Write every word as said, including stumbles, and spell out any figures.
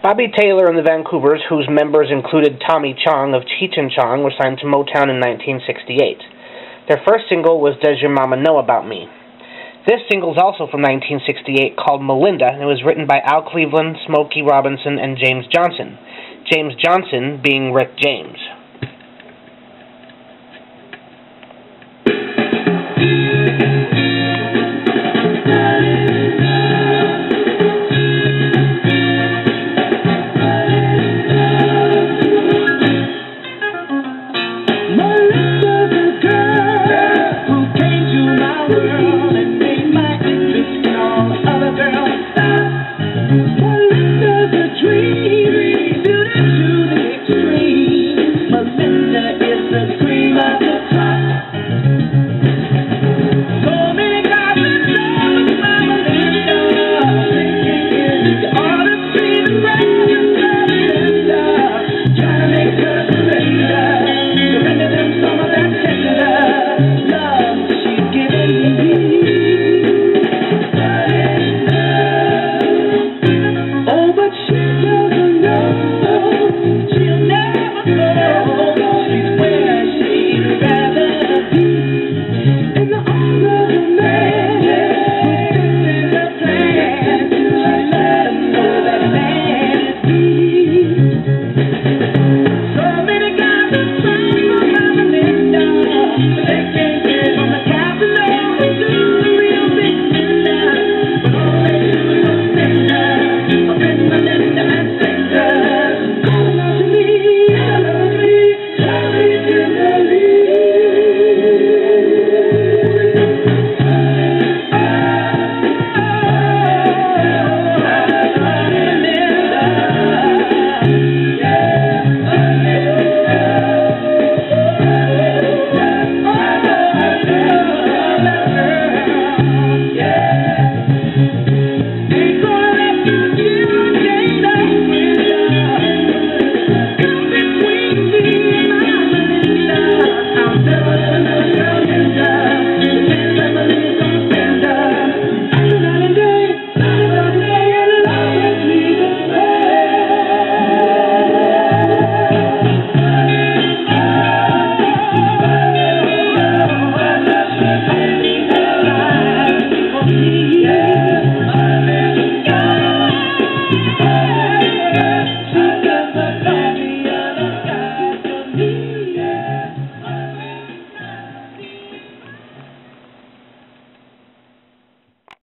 Bobby Taylor and the Vancouvers, whose members included Tommy Chong of Cheech Chong, were signed to Motown in nineteen sixty-eight. Their first single was Does Your Mama Know About Me? This single is also from nineteen sixty-eight, called Melinda, and it was written by Al Cleveland, Smokey Robinson, and James Johnson. James Johnson being Rick James. Oh, but